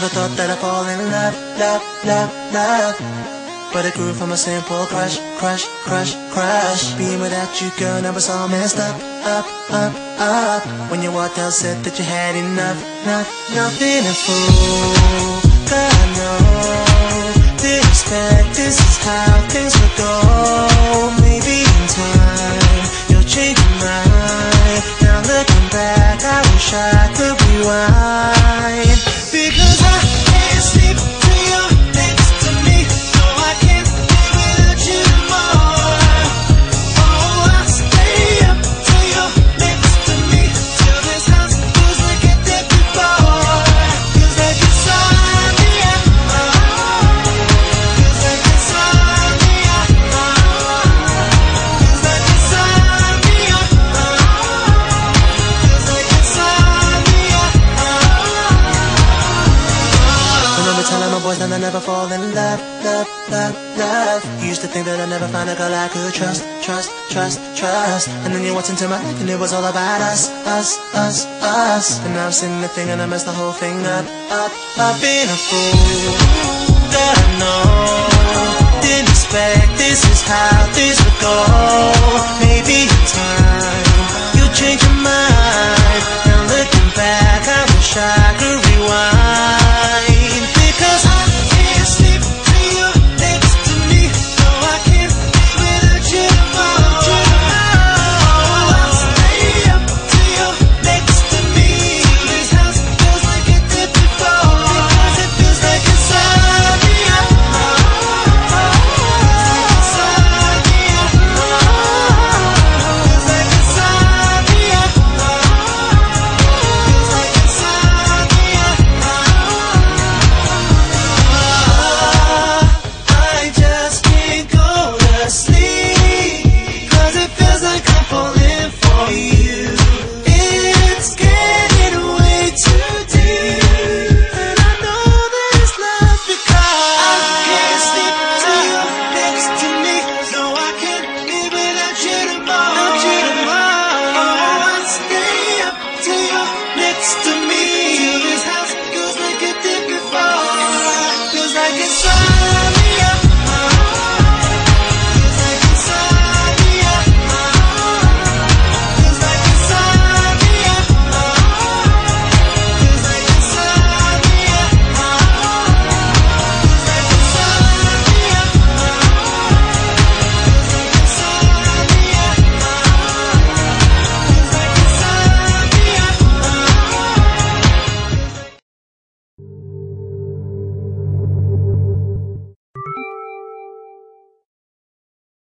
never thought that I'd fall in love, love, love, love. But it grew from a simple crush, crush, crush, crush. Being without you, girl, now it's all messed up, up, up, up. When you walked out, said that you had enough, nothing to fool. Girl, I know, didn't expect this is how things would go. Maybe in time, you'll change your mind. Now looking back, I wish I could rewind. Because I can't sleep till you're next to me. No, I can't live without you more. Oh, I stay up till you're next to me, till this house feels like it did before. Feels like it's on me, feels like it's on me, feels like it's on me, feels like it's on me. Remember telling my boys that I never fall in love, love, love, love. You used to think that I'd never find a girl I could trust, trust, trust, trust. And then you walked into my life and it was all about us, us, us, us. And now I'm sitting there thinking I messed the whole thing up, up. I've been a fool, God I know. Didn't expect this is how this would go. Maybe in time you'll change your mind.